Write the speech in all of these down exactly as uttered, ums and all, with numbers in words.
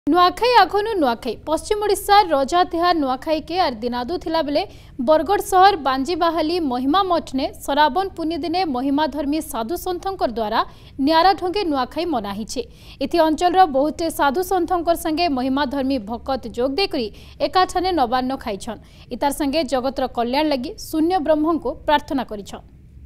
नुआखाई आघनु नुआखाई पश्चिम ओडिशा रजा तिहार नुआखाई के आर दिनादु थिला बेले बरगढ़ शहर बांजीबाहाली महिमा मठ ने श्रावण पुनी दिने महिमा धर्मी साधु सन्थंकर द्वारा नियारा ढंगे नुआखाई मनाहिछे। इति अंचल बहुते साधु सन्थंकर संगे महिमा धर्मी भकत जोग देकरी एकाठाने नवान्न खाइछन। इतार संगे जगतर कल्याण लगी शून्य ब्रह्म को प्रार्थना करिछन।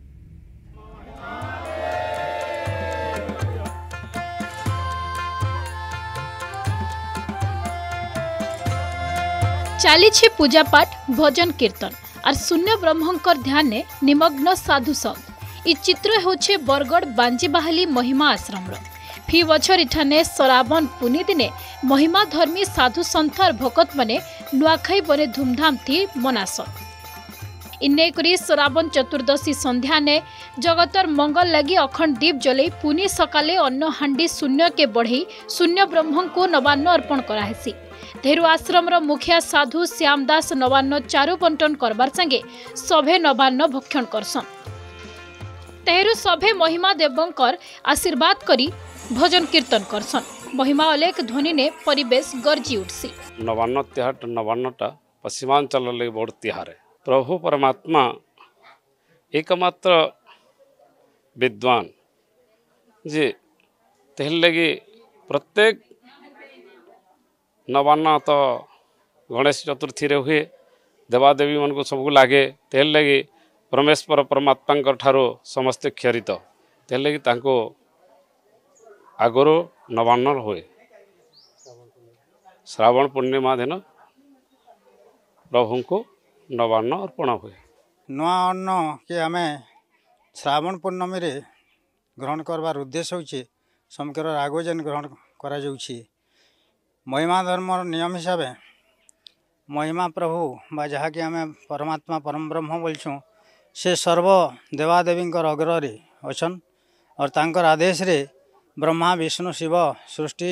चाली पूजा पाठ भजन कीर्तन और शून्य ब्रह्मंकर ध्यान ने निमग्न साधु संत। इ चित्र होछे बरगढ़ बांजीबाहाली महिमा आश्रम फी बछर इठाने श्रावण पुनी दिने महिमा धर्मी साधु संत और भकत माने नुआखाई बने धूमधाम थी मनासन। इन्ने करी श्रावण चतुर्दशी संध्या ने जगतर मंगल लगी अखंड दीप जले पुनी सकाले अन्न हांडी शून्य के बढ़ई शून्य ब्रह्म को नवान्न अर्पण कराहेसी। धेरु आश्रम रो मुखिया साधु श्यामदास नवान्न चारु बंटन करबार संगे सभे नवान्न भक्षण करसन। तेहरु सभे महिमा देवंकर आशीर्वाद करी भजन कीर्तन करसन। महिमा अलेख ध्वनि ने परिवेश गर्जी उठसी। नवान्न तिहार नवान्नटा पश्चिमांचल ले बड़ तिहार है। प्रभु परमात्मा एकमात्र विद्वान जे तेल लगी प्रत्येक नवान्न तो गणेश चतुर्थी रे हुए देवादेवी मन को सबको लगे तेल लगी परमेश्वर परमात्मा ठारो समस्ते क्षरित तेल लगी तांको आगरो नवान्न हुए। श्रावण पूर्णिमा दिन प्रभु को नवान्न अर्पण हुए। नुआ अन्न के आम श्रावण पूर्णमी रे ग्रहण करवार उद्देश्य होचे समकर आगो जेन ग्रहण करा जाउछि। महिमा धर्म नियम हिसाब महिमा प्रभु बा जहाँ कि आम परमात्मा परम ब्रह्म बोलछुँ से सर्व देवादेवी अग्र अछन और तांकर आदेश रे ब्रह्मा विष्णु शिव सृष्टि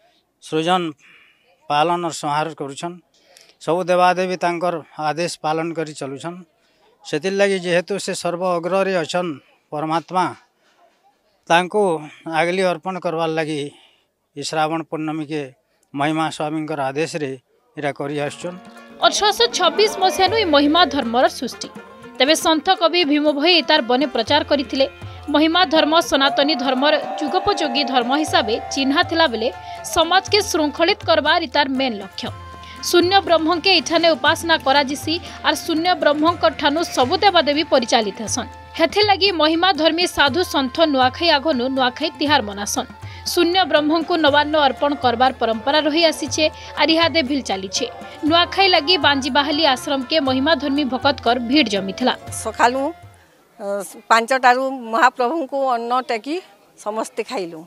सृजन पालन और संहार करुछन। सब देवादेवी तांकर आदेश पालन करी चलुछन। सेतिल लगी जेहेतु से सर्व अग्र रे अछन परमात्मा तांको आगली अर्पण करवार लगी श्रावण पूर्णमी के महिमा स्वामी आदेश रे इरा करी आछन। अठारह सौ छब्बीस मसीहा महिमा धर्मर सृष्टि तबे संत कवि भीम भई इतार बने प्रचार करथिले। महिमा धर्म सनातनी धर्मर जुगोपयोगी धर्म हिसाबे चिन्हा थिला बेले समाज के श्रृंखलित करबार इतार मेन लक्ष्य। शून्य ब्रह्म के इठाने उपासना करा जिसी और शून्य ब्रह्म ठानु सबु देवादेवी परिचालित हसन। हेथे लगी महिमा धर्मी साधु संत नुआखाई आगनु नुआखाई तिहार मनासन। शून्य ब्रह्म को नवान्न अर्पण करबार परंपरा रही आसीछे और इहादे भिल चलीछे। नुआखाई लगी बांजीबाहाली आश्रम के महिमा धर्मी भकत कर भीड़ जमीथिला। सकालू पांचटारू महाप्रभु को अन्न टेकी समस्ते खाइलु।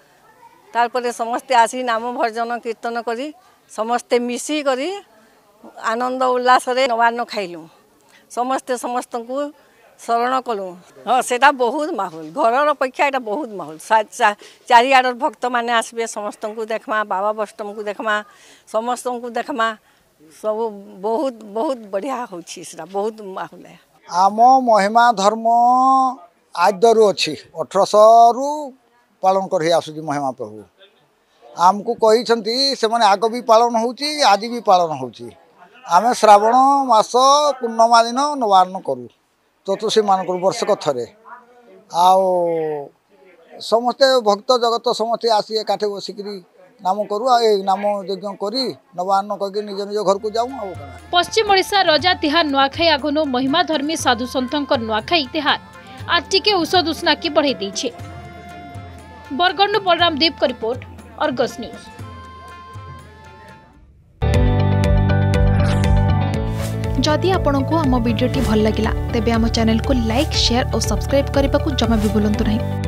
तारपरे समस्ते आसी नाम भजन कीर्तन करी समस्ते मिसी करी आनंद उल्लास रे नवान्न खाइलु। समस्ते समस्त को शरण कलु। हाँ सेटा बहुत माहौल घर अपेक्षा एटा बहुत माहौल चारिआड़ भक्त माने आसबे समस्त को देखमा बाबा बष्टम को देखमा समस्त को देखमा सब बहुत बहुत बढ़िया होछि। सेटा बहुत माहौल है। आम महिमा धर्म आदरू अच्छी अठरश रु पालन कर आसुची महिमा प्रभु आमको कही से आग भी पालन होची आदि भी पालन होची। आमे श्रावण मास पूर्णमा दिन नवान्न करूँ चतुर्थी मान करूँ वर्षक थरे आओ समस्ते भक्त जगत समस्ते आसी एकाठे बसिकी नाम करूँ नाम यज्ञ करी नवान्न करके निज निज घर को जाऊँ। पश्चिम ओडिशा रजा तिहार नुआखाई आगनु महिमा धर्मी साधु सन्थंकर नुआखाई तिहार आज टिके औषध उष्णा की बढ़ाई देछे। बरगढ़ बलराम दीप का रिपोर्ट अर्गस न्यूज। जदि आपंक आम भिडी भल लगा तेब आम चैनल को लाइक शेयर और सब्सक्राइब करने को जमा भी भूलु नहीं।